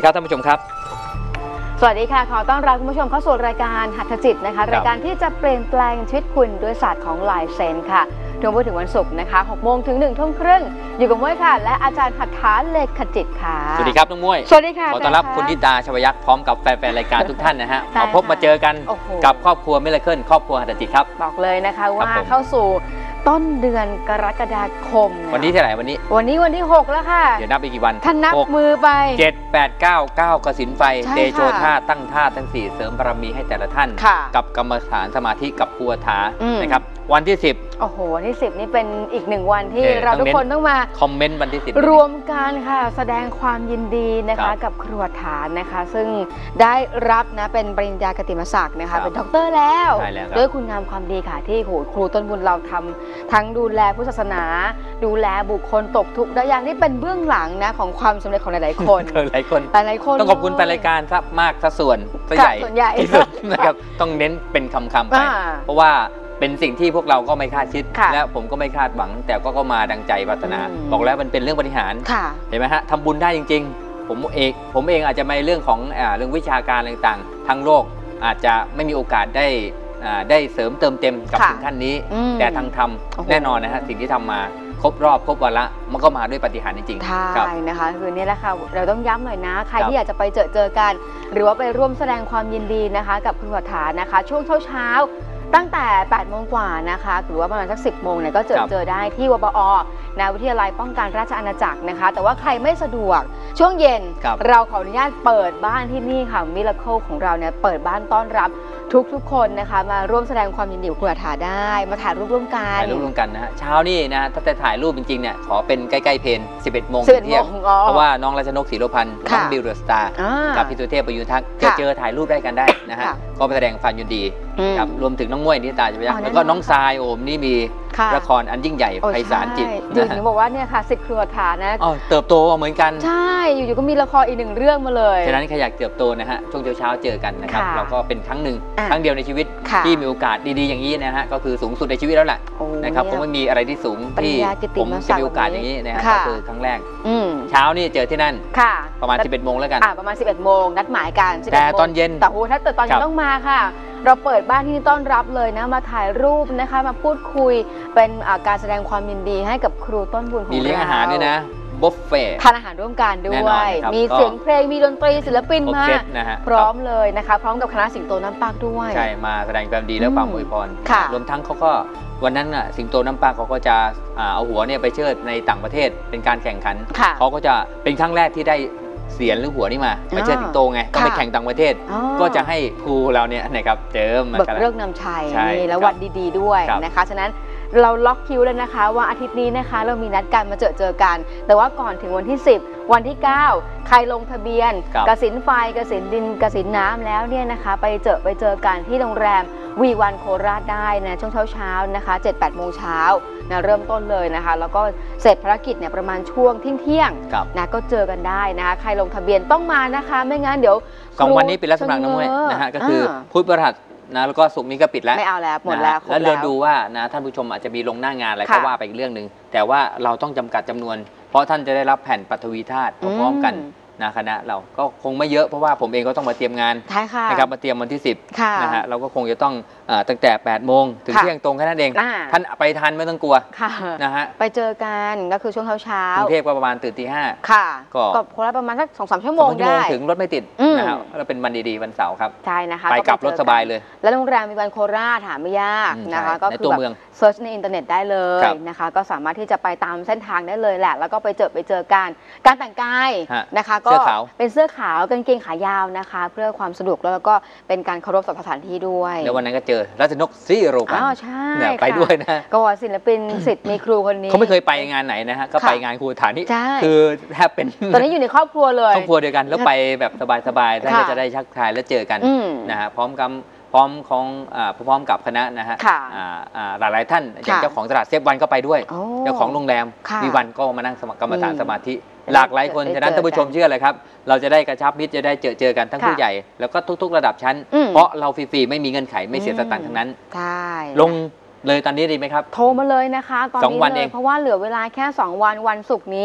ดีครับท่านผู้ชมครับสวัสดีค่ะขอต้อนรับคุณผู้ชมเข้าสู่รายการหัตถจิตนะคะรายการที่จะเปลี่ยนแปลงชีวิตคุณด้วยศาสตร์ของลายเซ็นค่ะทุกวันถึงวันศุกร์นะคะ6 โมงถึง1 ทุ่มครึ่งอยู่กับม้วยค่ะและอาจารย์หัตถาเลขจิตค่ะสวัสดีครับน้องม้วยสวัสดีค่ะขอต้อนรับคุณธิดาชวยักษ์พร้อมกับแฟนๆรายการทุกท่านนะฮะมาพบมาเจอกันกับครอบครัวมิราเคิลครอบครัวหัตถจิตครับบอกเลยนะคะว่าเข้าสู่ต้นเดือนกรกฎาคมวันนี้เท่าไหร่วันที่6แล้วค่ะเดี๋ยวนับไปกี่วันท่านนับมือไป 7 8 9 9กสินไฟเตโชธาตั้งท่าทั้ง4เสริมบารมีให้แต่ละท่านกับกรรมฐานสมาธิกับครูถานะครับวันที่10 โอ้โหวันที่10นี่เป็นอีก1วันที่เราทุกคนต้องมาคอมเมนต์วันที่10 รวมกันค่ะแสดงความยินดีนะคะกับครูถานะคะซึ่งได้รับนะเป็นปริญญากติมศักดิ์นะคะเป็นด็อกเตอร์แล้วด้วยคุณงามความดีค่ะที่ครูต้นบุญเราทำทั้งดูแลผู้ศาสนาดูแลบุคคลตกทุกข์ได้ยากนี่เป็นเบื้องหลังนะของความสำเร็จของหลายๆคนหลายคนต้องขอบคุณแฟนรายการครับมากซะส่วนใหญ่ที่สุดนะครับต้องเน้นเป็นคำไปเพราะว่าเป็นสิ่งที่พวกเราก็ไม่คาดคิดและผมก็ไม่คาดหวังแต่ก็มาดังใจปรารถนาบอกแล้วมันเป็นเรื่องบริหารเห็นไหมฮะทำบุญได้จริงๆผมเองอาจจะไม่เรื่องของเรื่องวิชาการต่างๆทั้งโลกอาจจะไม่มีโอกาสได้เสริมเติมเต็มกับถึงขั้นนี้แต่ทางธรรมแน่นอนนะฮะสิ่งที่ทำมาครบวาระมันก็มาด้วยปาฏิหาริย์จริงๆใช่นะคะคือนี่แหละค่ะเราต้องย้ำหน่อยนะใครที่อยากจะไปเจอกันหรือว่าไปร่วมแสดงความยินดีนะคะกับครูถานะคะช่วงเช้าตั้งแต่8 โมงกว่านะคะหรือว่าประมาณสัก10 โมงเนี่ยก็เจอได้ที่วปอ.วิทยาลัยป้องกันราชอาณาจักรนะคะแต่ว่าใครไม่สะดวกช่วงเย็นเราขออนุญาตเปิดบ้านที่นี่ค่ะมิราเคิลของเราเนี่ยเปิดบ้านต้อนรับทุกคนนะคะมาร่วมแสดงความยินดีกับครูถาได้มาถ่ายรูปร่วมกันนะฮะเช้านี่นะถ้าจะถ่ายรูปจริงๆเนี่ยขอเป็นใกล้ๆเพล11 โมงเที่ยงเพราะว่าน้องรัชนกศรีโลพันธ์น้องบิวเดอะสตาร์กับพี่สุเทพประยุทธ์ทักเจอถ่ายรูปได้กันได้นะฮะก็ไปแสดงความยินดีครับรวมถึงน้องม้วยนิตาชวยักษ์แล้วก็น้องทรายโอมนี่มีละครอันยิ่งใหญ่ไพศาลจิตถึงบอกว่าเนี่ยค่ะศิษย์ครูถานะเติบโตเหมือนกันใช่อยู่ๆก็มีละครอีก1 เรื่องมาเลยฉะนั้นใครอยากเติบโตนะฮะช่วงเช้าเจอกันนะครับเราก็เป็นครั้งเดียวในชีวิตที่มีโอกาสดีๆอย่างนี้นะฮะก็คือสูงสุดในชีวิตแล้วแหละนะครับผมไม่มีอะไรที่สูงที่ผมจะมีโอกาสอย่างนี้นะฮะก็คือครั้งแรกเช้านี่เจอที่นั่นประมาณ11 โมงแล้วกันประมาณ11 โมงนัดหมายกันแต่ตอนเย็นแต่ถ้าตอนเย็นต้องมาค่ะเราเปิดบ้านที่ต้อนรับเลยนะมาถ่ายรูปนะคะมาพูดคุยเป็นการแสดงความยินดีให้กับครูต้นบุญของเรามีเลี้ยงอาหารด้วยนะบุฟเฟ่ทานอาหารร่วมกันด้วยมีเสียงเพลงมีดนตรีศิลปินมาพร้อมเลยนะคะพร้อมกับคณะสิงโตน้ำปากด้วยใช่มาแสดงความดีและความอวยพรรวมทั้งเขาก็วันนั้นน่ะสิงโตน้ำปากเขาก็จะเอาหัวเนี่ยไปเชิดในต่างประเทศเป็นการแข่งขันเขาก็จะเป็นครั้งแรกที่ได้เสียนหรือหัวนี่มาเชิดสิงโตไงต้องไปแข่งต่างประเทศก็จะให้ครูเราเนี่ยนะครับเจิมเบิกเลิกนำชัยแล้ววันดีๆด้วยนะคะฉะนั้นเราล็อกคิวแล้วนะคะว่าอาทิตย์นี้นะคะเรามีนัดกันมาเจอกันแต่ว่าก่อนถึงวันที่10วันที่9ใครลงทะเบียนกสินไฟกสินดินกสินน้ำแล้วเนี่ยนะคะไปเจอกันที่โรงแรมV1โคราชได้นะช่วงเช้านะคะ7-8 โมงเช้านะเริ่มต้นเลยนะคะแล้วก็เสร็จภารกิจเนี่ยประมาณช่วงเที่ยงนะก็เจอกันได้นะคะใครลงทะเบียนต้องมานะคะไม่งั้นเดี๋ยว 2 วันนี้ปิดรับสมัครน้องม้วยนะฮะก็คือพุธพฤหัสนะแล้วก็ศุกร์นี้ก็ปิดแล้วไม่เอาแล้วหมดแล้วแล้วเราดูว่านะท่านผู้ชมอาจจะมีลงหน้างานอะไรก็ว่าไปอีกเรื่องหนึ่งแต่ว่าเราต้องจำกัดจำนวนเพราะท่านจะได้รับแผ่นปฐวีธาตุพร้อมกันนะคณะเราก็คงไม่เยอะเพราะว่าผมเองก็ต้องมาเตรียมงานนะครับมาเตรียมวันที่10นะฮะเราก็คงจะต้องตั้งแต่8 โมงถึงเที่ยงตรงแค่นั้นเองท่านไปทันไม่ต้องกลัวนะฮะไปเจอกันก็คือช่วงเช้ากรุงเทพก็ประมาณตื่นตี 5 ค่ะก็คนละประมาณสัก 2-3 ชั่วโมงได้ถึงรถไม่ติดนะครับเราเป็นวันดีๆวันเสาร์ครับใช่นะคะไปกลับรถสบายเลยแล้วโรงแรมV1โคราชหาไม่ยากนะคะก็คือแบบเซิร์ชในอินเทอร์เน็ตได้เลยนะคะก็สามารถที่จะไปตามเส้นทางได้เลยแหละแล้วก็ไปเจอกันการแต่งกายนะคะก็เป็นเสื้อขาวกางเกงขายาวนะคะเพื่อความสะดวกแล้วก็เป็นการเคารพสถานที่ด้วยแล้ววันนั้นก็เจอรัชนกศรีโรพันธ์ใช่ไปด้วยนะก็ศิลปินศิษย์มีครูคนนี้เขาไม่เคยไปงานไหนนะฮะก็ไปงานครูฐานนี่คือแทบเป็นตอนนี้อยู่ในครอบครัวเลยครอบครัวเดียวกันแล้วไปแบบสบายๆท่านก็จะได้ชักทายแล้วเจอกันนะฮะพร้อมกับคณะนะฮะหลายท่านอย่างเจ้าของตลาดเซฟวันก็ไปด้วยเจ้าของโรงแรมV1ก็มานั่งกรรมฐานสมาธิหลากหลายคนฉะนั้นท่านผู้ชมเชื่อเลยครับเราจะได้กระชับมิตรจะได้เจอกันทั้งผู้ใหญ่แล้วก็ทุกๆระดับชั้นเพราะเราฟรีๆไม่มีเงื่อนไขไม่เสียสตางค์ทั้งนั้นลงเลยตอนนี้ดีไหมครับโทรมาเลยนะคะตอนนี้เลยเพราะว่าเหลือเวลาแค่2 วันวันศุกร์นี้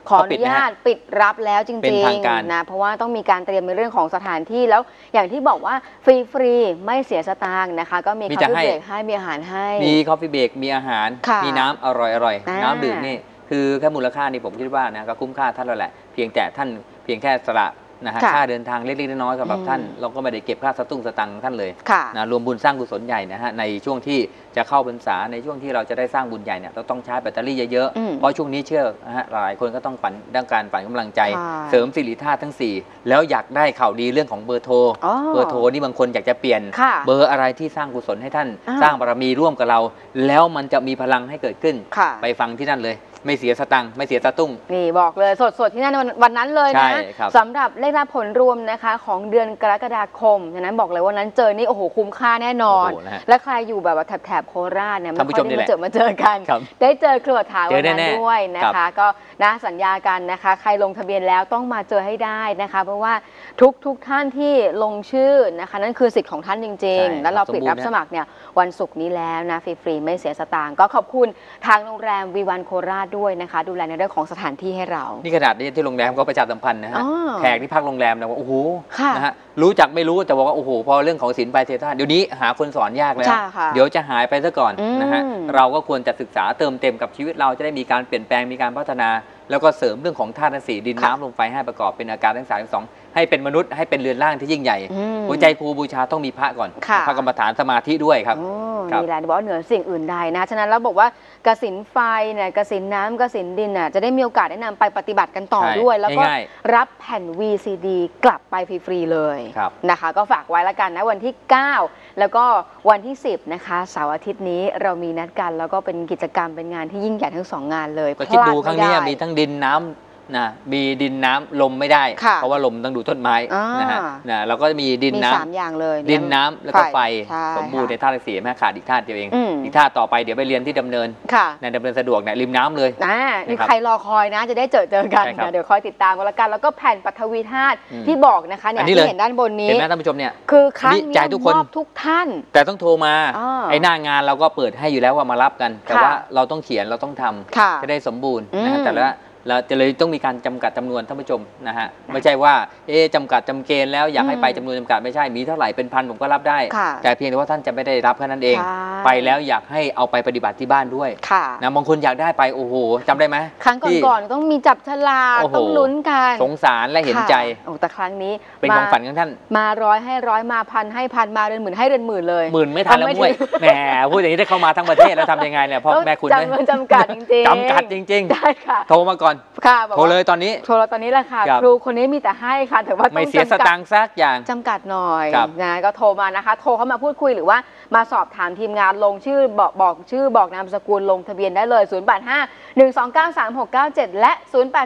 ขออนุญาตปิดรับแล้วจริงๆนะเพราะว่าต้องมีการเตรียมในเรื่องของสถานที่แล้วอย่างที่บอกว่าฟรีไม่เสียสตางค์นะคะก็มีคอฟฟี่เบรกให้มีอาหารให้มีคอฟฟี่เบรกมีอาหารมีน้ำอร่อยน้ำดื่มนี่คือแค่มูลค่านี่ผมคิดว่านะก็คุ้มค่าท่านแล้วแหละเพียงแค่สละนะฮะค่าเดินทางเล็กๆน้อยๆสำหรับท่านเราก็ไม่ได้เก็บค่าสตุ้งสตังค์ท่านเลยนะรวมบุญสร้างกุศลใหญ่นะฮะในช่วงที่จะเข้าพรรษาในช่วงที่เราจะได้สร้างบุญใหญ่เนี่ยเราต้องใช้แบตเตอรี่เยอะๆเพราะช่วงนี้เชื่อนะฮะหลายคนก็ต้องการฝันกำลังใจเสริมสิริธาตุทั้ง4แล้วอยากได้ข่าวดีเรื่องของเบอร์โทรนี่บางคนอยากจะเปลี่ยนเบอร์อะไรที่สร้างกุศลให้ท่านสร้างบารมีร่วมกับเราแล้วมันจะมีพลังให้เกิดขึ้นไปฟังที่นั่นเลยไม่เสียสตังค์ไม่เสียตะตุ้งนี่บอกเลยสดๆที่นั่นวันนั้นเลยนะสำหรับเลขรับผลรวมนะคะของเดือนกรกฎาคมฉะนั้นบอกเลยว่านั้นเจอนี่โอ้โหคุ้มค่าแน่นอนและใครอยู่แบบว่าแถบโคราชเนี่ยไม่ค่อยได้มาเจอกันได้เจอครัวถาวันนั้นด้วยนะคะก็นะสัญญากันนะคะใครลงทะเบียนแล้วต้องมาเจอให้ได้นะคะเพราะว่าทุกท่านที่ลงชื่อนะคะนั่นคือสิทธิ์ของท่านจริงๆแล้วเราปิดรับสมัครเนี่ยวันศุกร์นี้แล้วนะฟรีไม่เสียสตางค์ก็ขอบคุณทางโรงแรมวีวันโคราชด้วยนะคะดูแลในเรื่องของสถานที่ให้เรานี่ขนาดนี้ที่โรงแรมก็ประชาสัมพันธ์นะฮะแขกที่พักโรงแรมนะว่าโอ้โหนะฮะรู้จักไม่รู้แต่บอกว่าโอ้โหพอเรื่องของศีลไปเทศะเดี๋ยวนี้หาคนสอนยากแล้วเดี๋ยวจะหายไปซะก่อนนะฮะเราก็ควรจะศึกษาเติมเต็มกับชีวิตเราจะได้มีการเปลี่ยนแปลงมีการพัฒนาแล้วก็เสริมเรื่องของธาตุสี่ดินน้ำลมไฟให้ประกอบเป็นอาการทั้ง32ให้เป็นมนุษย์ให้เป็นเรือนร่างที่ยิ่งใหญ่หัวใจครูบูชาต้องมีพระก่อนพระกรรมฐานสมาธิด้วยครับนี่แหละบอกว่าเหนือสิ่งอื่นใดนะฉะนั้นเราบอกว่ากสิณไฟเนี่ยกสิณน้ำกสิณดินน่ะจะได้มีโอกาสได้นำไปปฏิบัติกันต่อด้วยแล้วก็รับแผ่น VCD กลับไปฟรีๆเลยนะคะก็ฝากไว้แล้วกันนะวันที่9แล้วก็วันที่10นะคะเสาร์อาทิตย์นี้เรามีนัดกันแล้วก็เป็นกิจกรรมเป็นงานที่ยิ่งใหญ่ทั้ง2งานเลยก็คิดดูครั้งนี้มีทั้งดินน้ำนะมีดินน้ำลมไม่ได้เพราะว่าลมต้องดูต้นไม้นะฮะเราก็มีดินน้ำ 3อย่างเลยดินน้ำแล้วก็ไฟสมบูรณ์ในธาตุสี่แม่ขาดอีกธาตุเดียวเองอีกธาตุต่อไปเดี๋ยวไปเรียนที่ดำเนินในดำเนินสะดวกเนี่ยริมน้ำเลยนี่ใครรอคอยนะจะได้เจอกันเดี๋ยวคอยติดตามกันแล้วกันแล้วก็แผ่นปฐวีธาตุที่บอกนะคะเนี่ยที่เห็นด้านบนนี้เห็นไหมท่านผู้ชมเนี่ยคือครั้งนี้มอบทุกท่านแต่ต้องโทรมาไอ้หน้างานเราก็เปิดให้อยู่แล้วว่ามารับกันแต่ว่าเราต้องเขียนเราต้องทำจะได้สมบูรณ์นะแต่ละเราจะเลยต้องมีการจำกัดจำนวนท่านผู้ชมนะฮะไม่ใช่ว่าจำกัดจำเกณฑ์แล้วอยากให้ไปจำนวนจำกัดไม่ใช่มีเท่าไหร่เป็นพันผมก็รับได้แต่เพียงแต่ว่าท่านจะไม่ได้รับแค่นั้นเองไปแล้วอยากให้เอาไปปฏิบัติที่บ้านด้วยนะบางคนอยากได้ไปโอ้โหจำได้ไหมครั้งก่อนต้องมีจับฉลากต้องลุ้นกันสงสารและเห็นใจแต่ครั้งนี้เป็นของฝันของท่านมา100ให้100มาพันให้พันมาเรือนหมื่นให้เรือนหมื่นเลยหมื่นไม่ทันแล้วมุ้ยแหมพูดอย่างนี้ได้เข้ามาทั้งประเทศแล้วทำยังไงเนี่ยพ่อแม่คุณจำกัดจริงๆจำกัดจริงๆได้ค่ะโทรมาก่อนโทรเลยตอนนี้แหละค่ะครูคนนี้มีแต่ให้ค่ะแต่ว่าไม่เสียสตางค์สักอย่างจำกัดหน่อยนะก็โทรมานะคะโทรเข้ามาพูดคุยหรือว่ามาสอบถามทีมงานลงชื่อบอกชื่อบอกนามสกุลลงทะเบียนได้เลย0851293697และ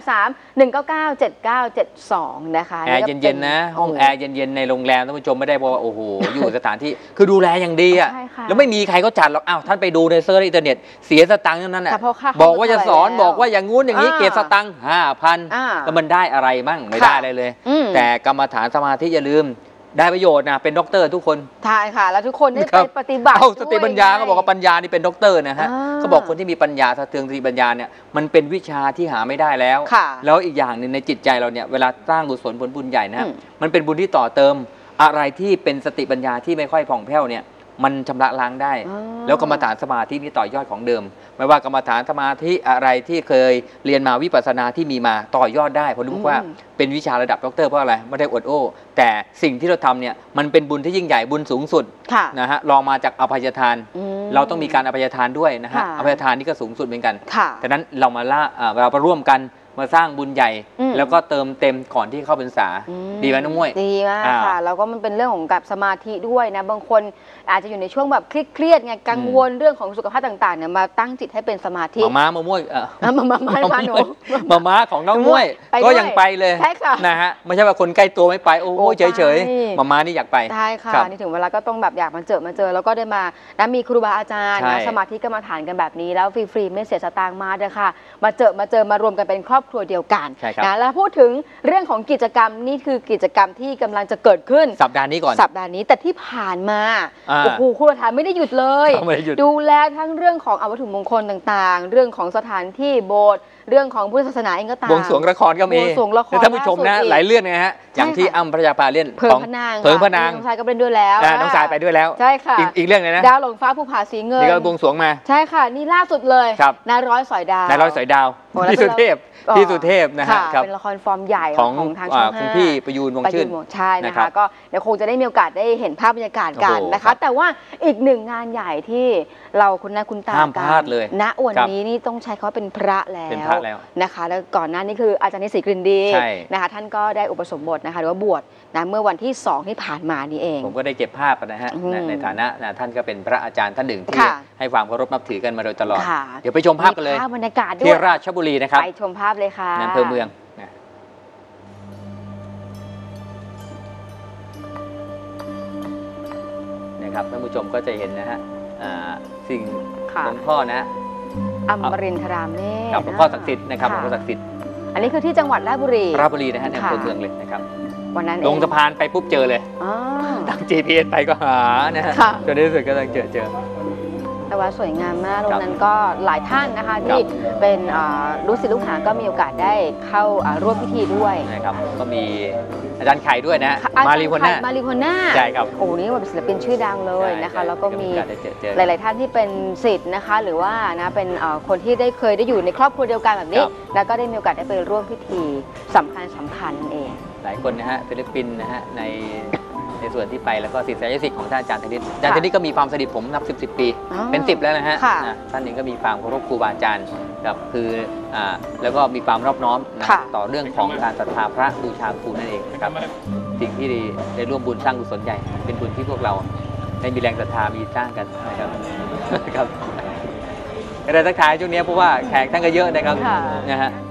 0831997972นะคะแอร์เย็นๆนะห้องแอร์เย็นๆในโรงแรมท่านผู้ชมไม่ได้บอกว่าโอ้โหอยู่สถานที่คือดูแลอย่างดีอ่ะแล้วไม่มีใครเขาจัดหรอกอ้าวท่านไปดูในเซิร์ชอินเทอร์เน็ตเสียสตางค์นั้นน่ะบอกว่าจะสอนบอกว่าอย่างงู้นอย่างนี้เก็บสตางค์5,000แล้วมันได้อะไรมั่งไม่ได้อะไรเลยแต่กรรมฐานสมาธิอย่าลืมได้ประโยชน์นะเป็นด็อกเตอร์ทุกคนใช่ค่ะแล้วทุกคนได้ไปปฏิบัติสติปัญญาเขาบอกว่าปัญญานี่เป็นด็อกเตอร์นะฮะเขาบอกคนที่มีปัญญาสะเทือนสติปัญญาเนี่ยมันเป็นวิชาที่หาไม่ได้แล้วแล้วอีกอย่างหนึ่งในจิตใจเราเนี่ยเวลาสร้างกุศลผลบุญใหญ่นะมันเป็นบุญที่ต่อเติมอะไรที่เป็นสติปัญญาที่ไม่ค่อยผ่องแผ้วเนี่ยมันชำระล้างได้แล้วกรรมฐานสมาธินี่ต่อยอดของเดิมไม่ว่ากรรมฐานสมาธิอะไรที่เคยเรียนมาวิปัสสนาที่มีมาต่อยอดได้เพราะรู้ว่าเป็นวิชาระดับด็อกเตอร์เพราะอะไรไม่ได้อวดโอ้แต่สิ่งที่เราทำเนี่ยมันเป็นบุญที่ยิ่งใหญ่บุญสูงสุดนะฮะรองมาจากอภัยทานเราต้องมีการอภัยทานด้วยนะฮะอภัยทานนี่ก็สูงสุดเหมือนกันดังนั้นเรามาร่วมกันมาสร้างบุญใหญ่แล้วก็เติมเต็มก่อนที่เข้าพรรษาดีไหมน้องมวยดีมากค่ะแล้วก็มันเป็นเรื่องของกับสมาธิด้วยนะบางคนอาจจะอยู่ในช่วงแบบเครียดไงกังวลเรื่องของสุขภาพต่างๆเนี่ยมาตั้งจิตให้เป็นสมาธิมาม่วยมาของน้องมวยก็ยังไปเลยนะฮะไม่ใช่ว่าคนใกล้ตัวไม่ไปโอ้เฉยมานี่อยากไปใช่ค่ะนี่ถึงเวลาก็ต้องแบบอยากมาเจอแล้วก็ได้มานะมีครูบาอาจารย์นะสมาธิกรรมฐานกันแบบนี้แล้วฟรีๆไม่เสียสตางค์มาเลยค่ะมาเจอมารวมกันเป็นครอบครัวเดียวกันนะแล้วพูดถึงเรื่องของกิจกรรมนี่คือกิจกรรมที่กำลังจะเกิดขึ้นสัปดาห์นี้ก่อนสัปดาห์นี้แต่ที่ผ่านมาโอ้โหครูประธานไม่ได้หยุดเลยดูแลทั้งเรื่องของวัตถุมงคลต่างๆเรื่องของสถานที่โบสถ์เรื่องของพุทธศาสนาเองก็ตามบวงสรวงละครก็มีท่านผู้ชมนะหลายเรื่องนะฮะอย่างที่อ้ำพัชราภาเล่นเพิงพนางน้องชายก็เป็นด้วยแล้วน้องชายไปด้วยแล้วใช่ค่ะอีกเรื่องนึงนะดาวหลงฟ้าภูผาสีเงินนี่ก็บวงสรวงมาใช่ค่ะนี่ล่าสุดเลยนายร้อยสอยดาวพี่สุเทพนะฮะเป็นละครฟอร์มใหญ่ของทางช่อง 5 พี่ประยูนวงชื่นใช่นะคะก็เดี๋ยวคงจะได้มีโอกาสได้เห็นภาพบรรยากาศกันนะคะแต่ว่าอีกหนึ่งงานใหญ่ที่เราคุณหน้าคุณตากันณวันนี้นี่ต้องใช้คำว่าเป็นพระแล้วนะคะแล้วก่อนหน้านี้คืออาจารย์นิสิตกลิ่นดีนะคะท่านก็ได้อุปสมบทนะคะหรือว่าบวชนะเมื่อวันที่2ที่ผ่านมานี่เองผมก็ได้เก็บภาพนะฮะในฐานะท่านก็เป็นพระอาจารย์ท่านหนึ่งที่ให้ความเคารพนับถือกันมาโดยตลอดเดี๋ยวไปชมภาพกันเลยบรรยากาศที่ราชบุรีนะครับไปชมภาพเลยค่ะอำเภอเมืองนะครับท่านผู้ชมก็จะเห็นนะฮะสิ่งหลวงพ่อนะอมรินทรามเนตรหลวงพ่อศักดิ์สิทธิ์นะครับหลวงพ่อศักดิ์สิทธิ์อันนี้คือที่จังหวัดราชบุรีนะฮะในอำเภอเมืองเลยนะครับวันนั้นลงสะพานไปปุ๊บเจอเลยตั้ง GPS ไปก็หานะฮะจนในที่สุดก็ต้องเจอแต่ว่าสวยงามมากตรงนั้นก็หลายท่านนะคะที่เป็นลูกศิษย์ลูกหาก็มีโอกาสได้เข้าร่วมพิธีด้วยนะครับก็มีอาจารย์ไข่ด้วยนะมารีพน่าใช่ครับโอ้นี่ว่าเป็นศิลปินชื่อดังเลยนะคะแล้วก็มีหลายๆท่านที่เป็นศิษย์นะคะหรือว่านะเป็นคนที่เคยได้อยู่ในครอบครัวเดียวกันแบบนี้แล้วก็ได้มีโอกาสได้ไปร่วมพิธีสำคัญนั่นเองหลายคนนะฮะศิลปินนะฮะในส่วนที่ไปแล้วก็ศิษยาศิษย์ของท่านอาจารย์ธนิตอาจารย์ธนิตก็มีความสนิทผมนับ10 ปีเป็น10แล้วนะฮะท่านเองก็มีความเคารพครูบาอาจารย์กับคือแล้วก็มีความรอบน้อมนะต่อเรื่องของการศรัทธาพระบูชาครูนั่นเองนะครับสิ่งที่ได้ร่วมบุญสร้างกุศลใหญ่เป็นบุญที่พวกเราได้มีแรงศรัทธามีสร้างกันนะครับก็ได้ทักทายช่วงนี้เพราะว่าแขกท่านก็เยอะนะครับนะฮะ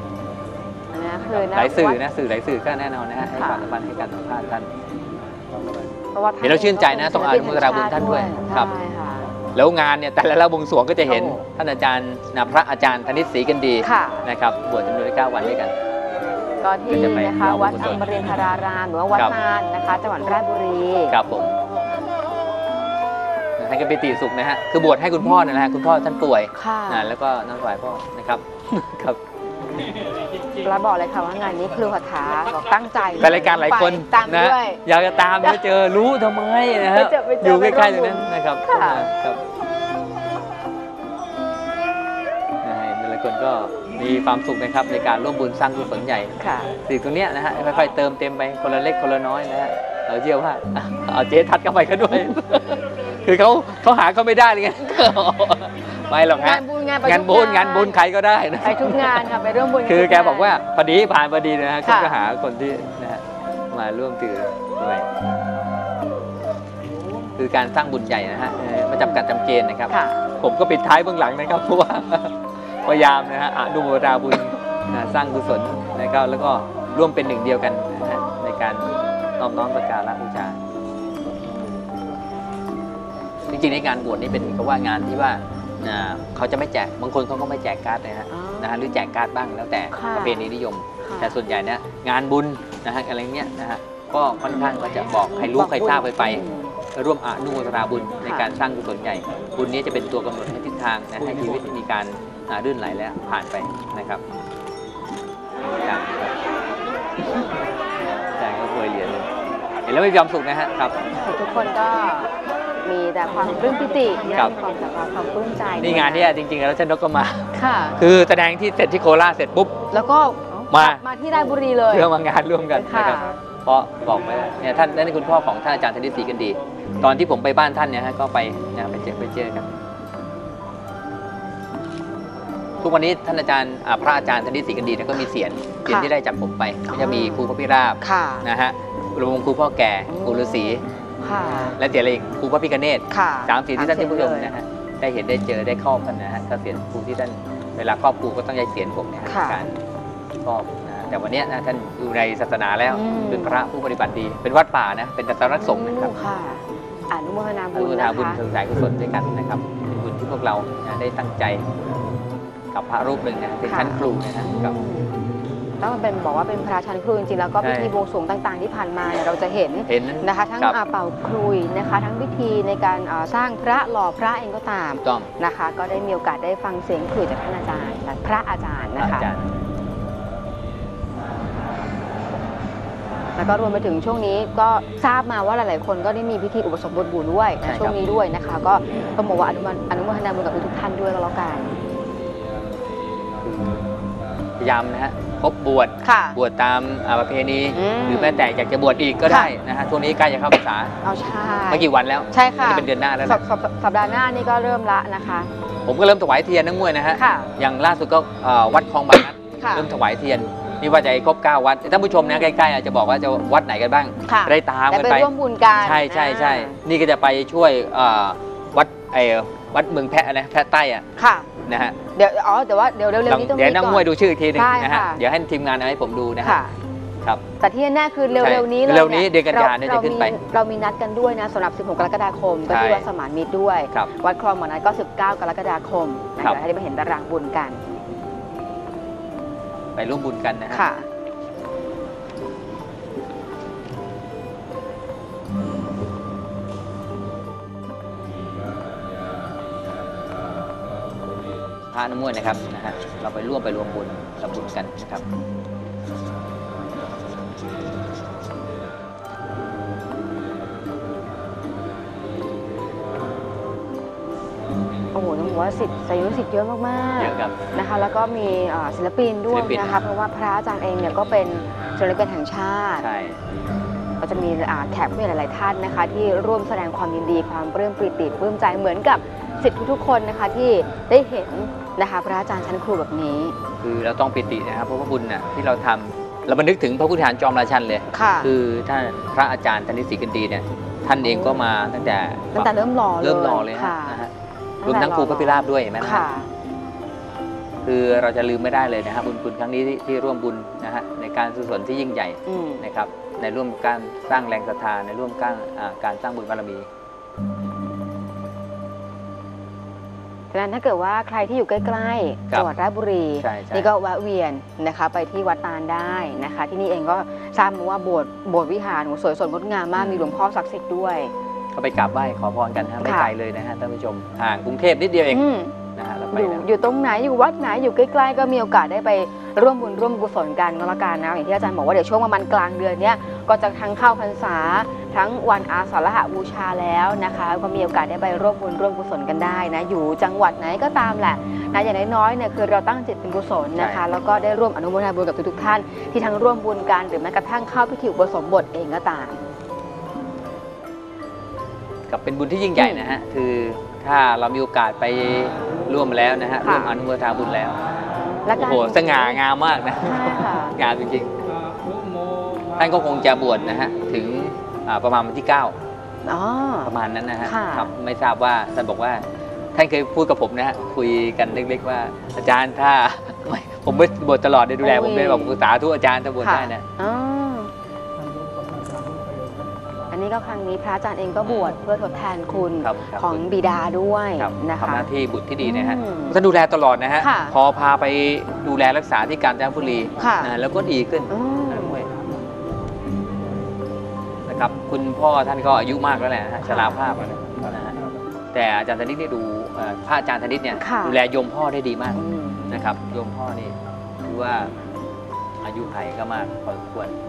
หลายสื่อนะหลายสื่อก็แน่นอนนะฮะให้ความสำคัญให้การสัมภาษณ์ท่านเห็นแล้วชื่นใจนะต้องอนุโมทนาบุญท่านด้วยครับแล้วงานเนี่ยแต่ละบวงสรวงก็จะเห็นท่านอาจารย์พระอาจารย์ธนิตศรีกันดีนะครับบวชจำนวน9 วันด้วยกันก็ที่นะคะวัดอมรินทรารามหรือว่าวัดนานนะคะจังหวัดราชบุรีครับผมท่านก็เป็นตีสุขนะฮะคือบวชให้คุณพ่อนะฮะคุณพ่อท่านป่วยแล้วก็น้องถวายพ่อนะครับครับแล้วบอกเลยค่ะว่างานนี้ครูคาถาบอกตั้งใจไปรายการหลายคนนะอยากจะตามไม่เจอรู้ทำไมนะฮะอยู่ใกล้ๆตรงนั้นนะครับครับหลายคนก็มีความสุขนะครับในการร่วมบุญสร้างกุศลใหญ่สิ่งตรงนี้นะฮะค่อยๆเติมเต็มไปคนละเล็กคนละน้อยนะฮะเราเชื่อว่าเอาเจ๊ทัดเข้าไปกันด้วยคือเขาหาเขาไม่ได้เลยไงไม่หรอกฮะงานบุญใครก็ได้นะไปทุกงานค่ะไปร่วมบุญคือแกบอกว่าพอดีผ่านพอดีนะฮะก็หาคนที่นะฮะมาร่วมถือด้วยคือการสร้างบุญใหญ่นะฮะไม่จำกัดจำเกณฑ์นะครับผมก็ปิดท้ายเบื้องหลังนะครับเพราะว่าพยายามนะฮะอนุโมทนาบุญสร้างกุศลนะครับแล้วก็ร่วมเป็นหนึ่งเดียวกันนะฮะในการน้อมสักการะบูชาจริงๆในงานบวชนี่เป็นก็ว่างานที่ว่าเขาจะไม่แจกบางคนเขาก็ไม่แจกการ์ดนะฮะหรือแจกการ์ดบ้างแล้วแต่ประเพณีนิยมแต่ส่วนใหญ่เนี่ยงานบุญนะฮะอะไรเงี้ยนะฮะก็ค่อนข้างก็จะบอกใครรู้ใครทราบไปร่วมอนุโมทนาบุญในการสร้างกุศลใหญ่บุญนี้จะเป็นตัวกำหนดให้ทิศทางนะให้ชีวิตมีการลื่นไหลและผ่านไปนะครับจากก็ป่วยเหรียญเห็นแล้วมีความสุขนะฮะครับทุกคนก็มีแต่ความปลื้มปิติความศรัทธาความปลื้มใจนี่งานนี้จริงๆแล้วท่านนกก็มาคือแสดงที่เสร็จที่โคราชเสร็จปุ๊บแล้วก็มาที่ราชบุรีเลยเพื่อมางานร่วมกันนะครับเพราะบอกไปเนี่ยท่านนั่นคุณพ่อของท่านอาจารย์ธนิตศรีกันดีตอนที่ผมไปบ้านท่านเนี่ยฮะก็ไปไปเจอกันทุกวันนี้ท่านอาจารย์พระอาจารย์ธนิตศรีกันดีก็มีเสียรที่ได้จากผมไปก็จะมีครูพระพิราบนะฮะรวมครูพ่อแก่ครูฤาษีและเสียรอะไรครูพระพิฆเนศ3 สีที่ท่านผู้ชมนะฮะได้เห็นได้เจอได้ครอบกันนะฮะก็เสียรครูที่ท่านเวลาครอบครูก็ต้องใช้เสียรผมเนี่ยการครอบแต่วันนี้นะท่านอยู่ในศาสนาแล้วเป็นพระผู้ปฏิบัติดีเป็นวัดป่านะเป็นสำนักสงฆ์นะครับอนุโมทนาบุญนะคะบุญถึงสายกุศลด้วยกันนะครับเป็นบุญที่พวกเราได้ตั้งใจกับพระรูปหนึ่งนะเป็นชั้นครูนะครับต้องเป็นบอกว่าเป็นพระชั้นครูจริงๆแล้วก็พิธีบวงสรวงต่างๆที่ผ่านมาเราจะเห็นนะคะทั้งเป่าครุยนะคะทั้งพิธีในการสร้างพระหล่อพระเองก็ตามนะคะก็ได้มีโอกาสได้ฟังเสียงครุยจากท่านอาจารย์พระอาจารย์นะคะแล้วก็รวมไปถึงช่วงนี้ก็ทราบมาว่าหลายๆคนก็ได้มีพิธีอุปสมบทบุญด้วยในช่วงนี้ด้วยนะคะก็ต้องบอกว่าอนุโมทนาบุญกับทุกท่านด้วยก็แล้วกันพยายามนะฮะครบบวชตามประเพณีหรือแม้แต่อยากจะบวชอีกก็ได้นะฮะช่วงนี้ใกล้จะเข้าพรรษาใช่ไม่กี่วันแล้วใช่ค่ะจะเป็นเดือนหน้าแล้วสัปดาห์หน้านี่ก็เริ่มละนะคะผมก็เริ่มถวายเทียนนักมวยนะฮะอย่างล่าสุดก็วัดคลองบางนัดเริ่มถวายเทียนนี่ว่าจะครบ9 วัดท่านผู้ชมนะใกล้ๆอาจจะบอกว่าจะวัดไหนกันบ้างได้ตามกันไปร่วมบุญกันใช่นี่ก็จะไปช่วยวัดเมืองแพะนะแพะใต้อะนะฮะเดี๋ยวเร็วๆนี้ต้องเดี๋ยวนักมวยดูชื่อทีนึงนะฮะเดี๋ยวให้ทีมงานเอาให้ผมดูนะฮะครับแต่ที่แน่คือเร็วๆนี้เลยเร็วนี้เดือนกันยายนจะขึ้นไปเรามีนัดกันด้วยนะสำหรับ16 กรกฎาคมก็ที่วัดสมานมิตรด้วยวัดคลองบางนัดก็19 กรกฎาคมให้ได้ไปเห็นตารางบุญกันไปร่วมบุญกันนะฮะพระน้ำมวยนะครับเราไปร่วมบุญทำบุญกันนะครับโอ้โหต้องบอกว่าศิษยานุศิษย์เยอะมากๆนะคะแล้วก็มีศิลปินด้วยนะคะเพราะว่าพระอาจารย์เองเนี่ยก็เป็นศิลปินแห่งชาติก็จะมีแขกผู้ใหญ่หลายๆท่านนะคะที่ร่วมแสดงความยินดีความปลื้มปริ่มปลื้มใจเหมือนกับศิษย์ทุกๆคนนะคะที่ได้เห็นนะคะพระอาจารย์ชั้นครูแบบนี้คือเราต้องปิตินะครับเพราะว่าบุญน่ะที่เราทำเราบันทึกถึงพระพุทธฐานจอมราชันเลยคือท่านพระอาจารย์ธนิตศรีกันดีเนี่ยท่านเองก็มาตั้งแต่เริ่มหล่อเลยนะฮะรวมทั้งครูพระพิราบด้วยเห็นไหมนะคือเราจะลืมไม่ได้เลยนะครับบุญคุณครั้งนี้ที่ร่วมบุญนะฮะในการกุศลที่ยิ่งใหญ่นะครับในร่วมการสร้างแรงศรัทธาในร่วมการสร้างบุญบารมีฉะนั้นถ้าเกิดว่าใครที่อยู่ใกล้ๆจังหวัดราชบุรีนี่ก็แวะเวียนนะคะไปที่วัดตาลได้นะคะที่นี่เองก็ทราบมาว่าโบสถ์วิหารสวยสดงดงามมากมีหลวงพ่อศักดิ์สิทธิ์ด้วยก็ไปกราบไหว้ขอพรกันนะไม่ไกลเลยนะฮะท่านผู้ชมห่างกรุงเทพนิดเดียวเองนะฮะอยู่ตรงไหนอยู่วัดไหนอยู่ใกล้ๆก็มีโอกาสได้ไปร่วมบุญร่วมกุศลกันก็แล้วกันนะอย่างที่อาจารย์บอกว่าเดี๋ยวช่วงประมาณกลางเดือนนี้ก็จะทั้งเข้าพรรษาทั้งวันอาสาฬหบูชาแล้วนะคะก็มีโอกาสได้ไปร่วมบุญร่วมกุศลกันได้นะอยู่จังหวัดไหนก็ตามแหละนะอย่างน้อยๆเนี่ยคือเราตั้งจิตเป็นกุศลนะคะแล้วก็ได้ร่วมอนุโมทนาบุญกับทุกๆท่านที่ทั้งร่วมบุญกันหรือแม้กระทั่งเข้าพิธีอุปสมบทเองก็ตามกับเป็นบุญที่ยิ่งใหญ่นะฮะคือถ้าเรามีโอกาสไปร่วมแล้วนะฮะร่วมอนุโมทนาบุญแล้วโอ้โหสง่างามมากนะงามจริงๆท่านก็คงจะบวชนะฮะถึงประมาณวันที่9ประมาณนั้นนะฮะครับไม่ทราบว่าท่านบอกว่าท่านเคยพูดกับผมนะฮะคุยกันเล็กๆว่าอาจารย์ถ้าผมไม่บวชตลอดดูแลผมไม่บอกสาธุอาจารย์ถ้าบวชได้นะอันนี้ก็ครั้งนี้พระอาจารย์เองก็บวชเพื่อทดแทนคุณของบิดาด้วยนะคะทำหน้าที่บุตรที่ดีนะฮะท่านดูแลตลอดนะฮะพอพาไปดูแลรักษาที่กาญจนบุรีแล้วก็ดีขึ้นนะครับคุณพ่อท่านก็อายุมากแล้วแหละชราภาพนะฮะแต่อาจารย์ธนิตนี่ดูพระอาจารย์ธนิตเนี่ยดูแลโยมพ่อได้ดีมากนะครับโยมพ่อนี่ถือว่าอายุไขก็มากพอสมควร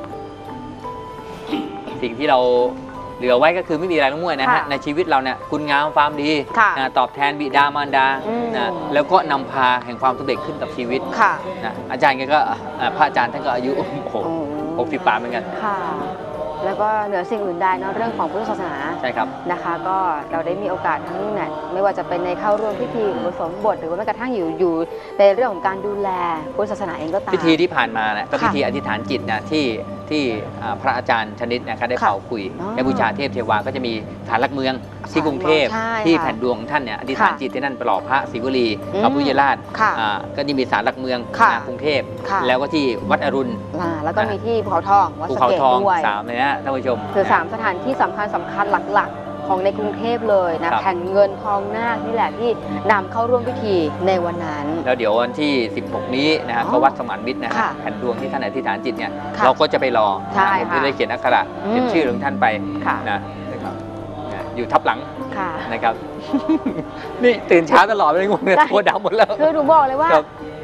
สิ่งที่เราเหลือไว้ก็คือไม่มีอะไรทั้งมวลนะฮะในชีวิตเราเนี่ยคุณงามความดีตอบแทนบิดามารดานะแล้วก็นำพาแห่งความสำเร็จขึ้นกับชีวิตนะอาจารย์แกก็พระอาจารย์ท่านก็อายุ60 ปีเหมือนกันแล้วก็เหนือสิ่งอื่นใดเนาะเรื่องของพุทธศาสนาใช่ครับนะคะก็เราได้มีโอกาสทั้งเนี่ยไม่ว่าจะเป็นในเข้าร่วมพิธีอุปสมบทหรือว่าแม้กระทั่งอยู่ในเรื่องของการดูแลพุทธศาสนาเองก็ตามพิธีที่ผ่านมานะก็พิธีอธิษฐานจิตนะที่พระอาจารย์ชนิดนะคะได้เป่าคุยและบูชาเทพเทวาก็จะมีศาลหลักเมืองที่กรุงเทพที่แผ่นดวงท่านเนี่ยอธิษฐานจิตที่นั่นประหล่อพระศิวลีพระพุทธราชก็จะมีศาลหลักเมืองกรุงเทพแล้วก็ที่วัดอรุณแล้วก็มีที่ภูเขาทองวัดสะเกษด้วย 3เลยนะท่านผู้ชมคือ3สถานที่สำคัญหลักๆของในกรุงเทพเลยนะแผ่นเงินทองนาคนี่แหละที่นำเข้าร่วมพิธีในวันนั้นแล้วเดี๋ยววันที่16นี้นะฮะก็วัดสมานมิตรนะฮะแผ่นดวงที่ท่านอธิษฐานจิตเนี่ยเราก็จะไปรอผมจะได้เขียนอักขระเขียนชื่อของท่านไปนะครับอยู่ทับหลังนะครับนี่ตื่นเช้าตลอดเลยงงเนี่ยตัวดำหมดแล้วคือหนูบอกเลยว่า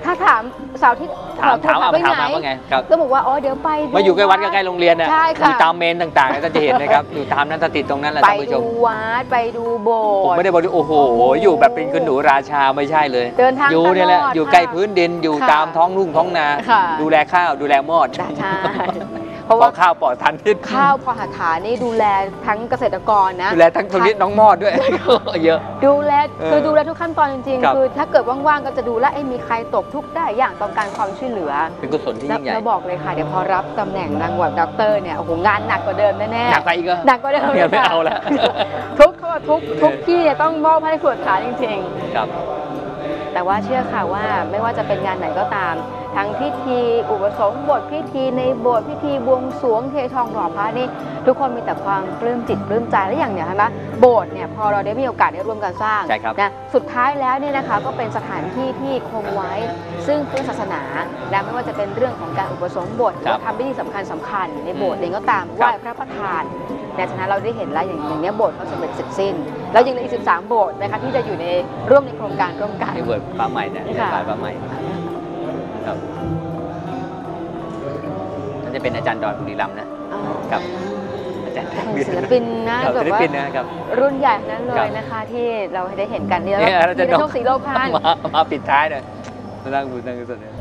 ถ้าถามเสาร์ที่ถามไปไหนว่าไงครับก็บอกว่าอ๋อเดี๋ยวไปมาอยู่ใกล้วัดใกล้โรงเรียนน่ะใช่ค่ะอยู่ตามเมนต่างๆก็จะเห็นนะครับอยู่ตามนั้นสถิตตรงนั้นแหละท่านผู้ชมไปดูวัดไปดูโบสถ์ผมไม่ได้บอกว่าโอ้โหอยู่แบบเป็นคุณหนูราชาไม่ใช่เลยเดินทางอยู่เนี่ยแหละอยู่ใกล้พื้นดินอยู่ตามท้องรุ่งท้องนาดูแลข้าวดูแลมอดใช่เพราะว่าข้าวปลอดสารพิษข้าวพอหาฐานนี่ดูแลทั้งเกษตรกรนะดูแลทั้งชนิดน้องมอดด้วยเยอะดูแลคือดูแลทุกขั้นตอนจริงๆคือถ้าเกิดว่างๆก็จะดูแลมีใครตกทุกข์ได้อย่างต้องการความช่วยเหลือเป็นกุศลที่ยิ่งใหญ่แล้วบอกเลยค่ะเดี๋ยวพอรับตำแหน่งรางวัลด็อกเตอร์เนี่ยโอ้โหงานหนักกว่าเดิมแน่ๆหนักไปอีกหนักกว่าเดิมไม่เอาแล้วทุกที่เนี่ยต้องมอบให้ตรวจฐานจริงๆครับแต่ว่าเชื่อค่ะว่าไม่ว่าจะเป็นงานไหนก็ตามทั้งพิธีอุปสมบทพิธีในโบสถ์พิธีบวงสรวงเททองหล่อพระนี่ทุกคนมีแต่ความปลื้มจิตปลื้มใจและอย่างเนี่ยใช่ไหมโบสถ์เนี่ยพอเราได้มีโอกาสได้ร่วมกันสร้างนะสุดท้ายแล้วเนี่ยนะคะก็เป็นสถานที่ที่คงไว้ซึ่งพุทธศาสนาและไม่ว่าจะเป็นเรื่องของการอุปสมบทหรือทำพิธีสำคัญในโบสถ์เองก็ตามไหว้พระประธานในฉะนั้นเราได้เห็นแล้วอย่างนี้โบสถ์เขาสำเร็จเสร็จสิ้นแล้วยังเหลืออีก13โบสถ์นะคะที่จะอยู่ในร่วมในโครงการร่วมกันที่โบสถ์พระใหม่เนี่ยพระใหม่ครับน่าจะเป็นอาจารย์ดอนบุรีรัมย์นะครับอาจารย์ศิลปินนะศิลปินนะครับรุ่นใหญ่นั้นเลยนะคะที่เราได้เห็นกันเนี่ยที่โชคศรีโลกพันมาปิดท้ายเลยนั่งดูนั่งดูสดเลย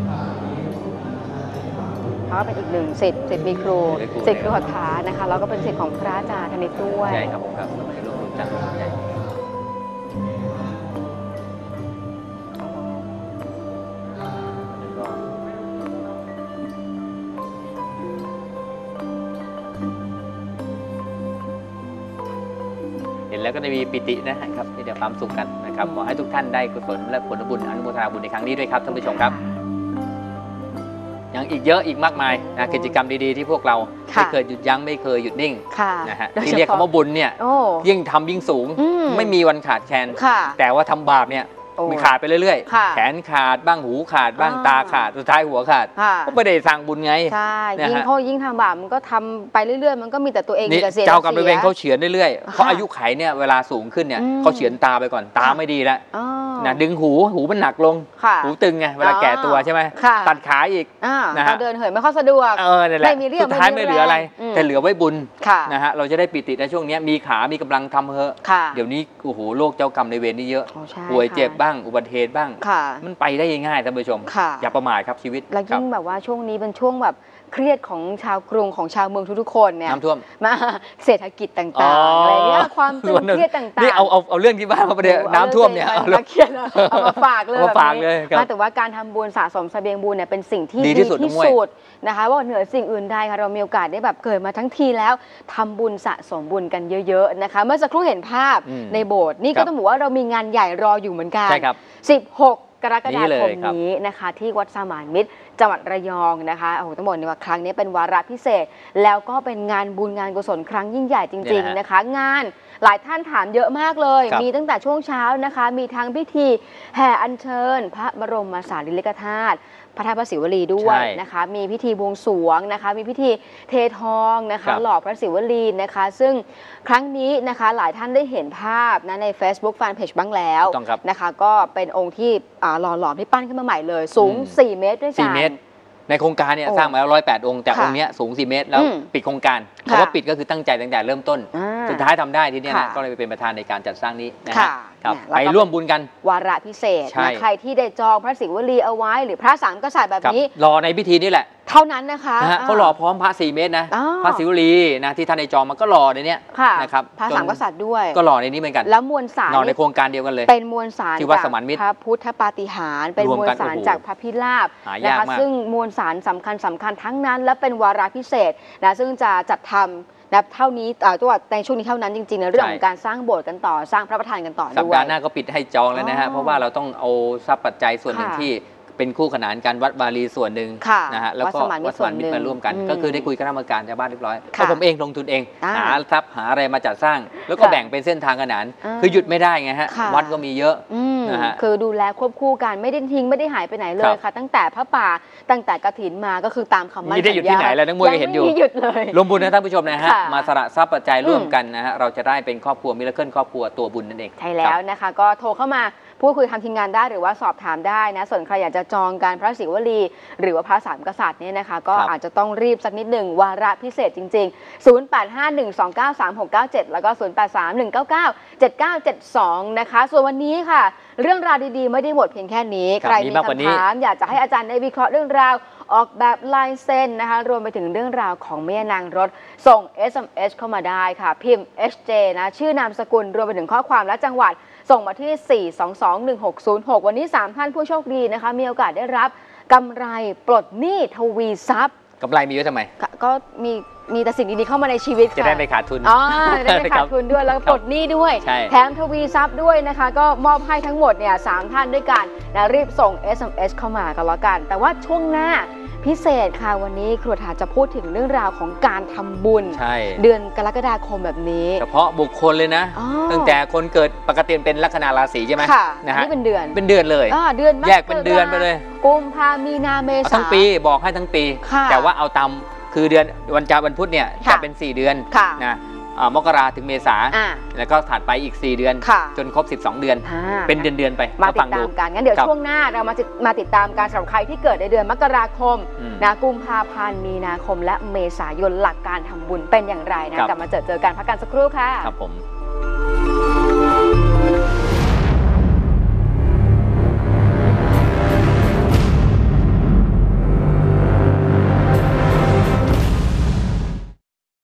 เขาเป็นอีกหนึ่งศิษย์มีครูศิษย์ครูหัตถานะคะแล้วก็เป็นศิษย์ของพระอาจารย์ธนิตด้วยใช่ครับผมครับสมัยร่วมจังใหญ่แล้วก็จะมีปิตินะครับที่เดี๋ยวความสุขกันนะครับขอให้ทุกท่านได้กุศลและผลบุญอนุโมทนาบุญในครั้งนี้ด้วยครับท่านผู้ชมครับยังอีกเยอะอีกมากมายนะกิจกรรมดีๆที่พวกเราไม่เคยหยุดยั้งไม่เคยหยุดนิ่งนะฮะที่เรียกคำว่าบุญเนี่ยยิ่งทำยิ่งสูงไม่มีวันขาดแคลนแต่ว่าทำบาปเนี่ยมันขาดไปเรื่อยๆแขนขาดบ้างหูขาดบ้างตาขาดสุดท้ายหัวขาดก็ไม่ได้สร้างบุญไงใช่ยิ่งทำบาปมันก็ทำไปเรื่อยๆมันก็มีแต่ตัวเองนี่เจ้ากรรมนายเวรเขาเฉือนเรื่อยๆเพราะอายุไขเนี่ยเวลาสูงขึ้นเนี่ยเขาเฉือนตาไปก่อนตาไม่ดีแล้วนะดึงหูมันหนักลงหูตึงไงเวลาแก่ตัวใช่ไหมตัดขาอีกนะฮะเดินเหินไม่ค่อยสะดวกไม่มีเรี่ยวสุดท้ายไม่เหลืออะไรแต่เหลือไว้บุญนะฮะเราจะได้ปิติในช่วงนี้มีขามีกำลังทำเดี๋ยวนี้โอ้โหโรคเจ้ากรรมนายเวรนี่เยอะป่วยเจ็บบ้างอุบัติเหตุบ้างมันไปได้ง่ายท่านผู้ชมอย่าประมาทครับชีวิตแล้วยิ่งแบบว่าช่วงนี้เป็นช่วงแบบเครียดของชาวกรุงของชาวเมืองทุกๆคนเนี่ยน้ำท่วมมาเศรษฐกิจต่างๆอะไรเงี้ยความตึงเครียดต่างๆนี่เอาเรื่องที่บ้านมาประเดี๋ยวน้ำท่วมเนี่ยเอาเครียดเอามาฝากเลยแต่ว่าการทำบุญสะสมเสบียงบุญเนี่ยเป็นสิ่งที่ดีที่สุดนะคะว่าเหนือสิ่งอื่นใดค่ะเรามีโอกาสได้แบบเกิดมาทั้งทีแล้วทำบุญสะสมบุญกันเยอะๆนะคะเมื่อสักครู่เห็นภาพในโบสถ์นี่ก็ต้องบอกว่าเรามีงานใหญ่รออยู่เหมือนกัน16 กรกฎาคมนี้นะคะที่วัดสมานมิตรจังหวัดระยองนะคะโอ้โหต้องบอกว่าครั้งนี้เป็นวาระพิเศษแล้วก็เป็นงานบุญงานกุศลครั้งยิ่งใหญ่จริงๆนะคะงานหลายท่านถามเยอะมากเลยมีตั้งแต่ช่วงเช้านะคะมีทั้งพิธีแห่อัญเชิญพระบรมสารีริกธาตุพระธาตุพระศิวลีด้วยนะคะมีพิธีบวงสรวงนะคะมีพิธีเททองนะคะหล่อพระศิวลีนะคะซึ่งครั้งนี้นะคะหลายท่านได้เห็นภาพนะใน Facebook Fanpage บ้างแล้วนะคะก็เป็นองค์ที่หล่อหลอมที่ปั้นขึ้นมาใหม่เลยสูง4 เมตรด้วยกันในโครงการเนี่ยสร้างมาแล้ว108 องค์แต่องค์นี้สูง4 เมตรแล้วปิดโครงการเพราะว่าปิดก็คือตั้งใจตั้งแต่เริ่มต้นสุดท้ายทำได้ทีนี้นะก็เลยเป็นประธานในการจัดสร้างนี้นะครับไปร่วมบุญกันวาระพิเศษใครที่ได้จองพระศิวลีเอาไว้หรือพระสามกษัตริย์แบบนี้รอในพิธีนี่แหละเท่านั้นนะคะเขารอพร้อมพระ4 เมตรนะพระศิวลีนะที่ท่านในจองมันก็รอในนี้นะครับพระสามกษัตริย์ด้วยก็รอในนี้เหมือนกันแล้วมวลสารรอในโครงการเดียวกันเลยเป็นมวลสารจากพระพุทธปาฏิหาริย์เป็นมวลสารจากพระพิราบนะคะซึ่งมวลสารสำคัญทั้งนั้นและเป็นวาระพิเศษนะซึ่งจะจัดทำนะเท่านี้ตัวในช่วงนี้เท่านั้นจริงๆในเรื่องของการสร้างโบสถ์กันต่อสร้างพระประธานกันต่อด้วยสัปดาห์หน้าก็ปิดให้จองแล้วนะฮะเพราะว่าเราต้องเอาทรัพย์ปัจจัยส่วนหนึ่งที่เป็นคู่ขนานกันวัดบาลีส่วนหนึ่งนะฮะแล้วก็วัดสมานมิตรมาร่วมกันก็คือได้คุยกับคณะกรรมการชาวบ้านเรียบร้อยเพราะผมเองลงทุนเองหาทรัพย์หาอะไรมาจัดสร้างแล้วก็แบ่งเป็นเส้นทางขนานคือหยุดไม่ได้ไงฮะวัดก็มีเยอะนะฮะคือดูแลควบคู่กันไม่ได้ทิ้งไม่ได้หายไปไหนเลยค่ะตั้งแต่พระป่าตั้งแต่กฐินมาก็คือตามคำมั่นสัญญาไม่ได้หยุดที่ไหนแล้วนักมวยก็เห็นอยู่ไม่หยุดเลยรวมบุญนะท่านผู้ชมนะฮะมาสละทรัพย์ปัจจัยร่วมกันนะฮะเราจะได้เป็นครอบครัวมิราเคิลครอบครัวตัวบุญนั่นเองใช่แล้วนะคะก็โทรเข้ามาพูดคุยทางทีมงานได้หรือว่าสอบถามได้นะส่วนใครอยากจะจองการพระศิวลีหรือว่าพระสามกษัตริย์เนี่ยนะคะก็อาจจะต้องรีบสักนิดหนึ่งวาระพิเศษจริงๆ0851293697แล้วก็0831997972นะคะส่วนวันนี้ค่ะเรื่องราวดีๆไม่ได้หมดเพียงแค่นี้ใครมีคำถามอยากจะให้อาจารย์ได้วิเคราะห์เรื่องราวออกแบบลายเส้นนะคะรวมไปถึงเรื่องราวของแม่นางรถส่ง SMS เข้ามาได้ค่ะพิมพ์ HJ นะชื่อนามสกุลรวมไปถึงข้อความและจังหวัดส่งมาที่ 4221606 วันนี้3ท่านผู้โชคดีนะคะมีโอกาสได้รับกำไรปลดหนี้ทวีทรัพย์กำไรมีไว้ทำไมก็มีแต่สิ่งดีๆเข้ามาในชีวิตจะได้ไม่ขาดทุนจะได้ไม่ขาดทุนด้วยแล้วก็ปลดหนี้ด้วยแถมทวีทรัพย์ด้วยนะคะก็มอบให้ทั้งหมดเนี่ย3ท่านด้วยกันนะรีบส่ง SMS เข้ามากันแล้วกันแต่ว่าช่วงหน้าพิเศษค่ะวันนี้ครัวถาจะพูดถึงเรื่องราวของการทำบุญเดือนกรกฎาคมแบบนี้เฉพาะบุคคลเลยนะตั้งแต่คนเกิดปกติเป็นลัคนาราศีใช่ไหมนะฮะนี่เป็นเดือนเลยเดือนแยกเป็นเดือนไปเลยกุมภามีนาเมษาทั้งปีบอกให้ทั้งปีแต่ว่าเอาตามคือเดือนวันจันทร์วันพุธเนี่ยจะเป็น4เดือนนะมกราถึงเมษาแล้วก็ถัดไปอีก4เดือนจนครบ12เดือนเป็นเดือนไปมาติดตามกันงั้นเดี๋ยวช่วงหน้าเรามาติดตามการสำหรับใครที่เกิดในเดือนมกราคมนะกุมภาพันธ์มีนาคมและเมษายนหลักการทำบุญเป็นอย่างไรนะกลับมาเจอกันพักกันสักครู่ค่ะครับผม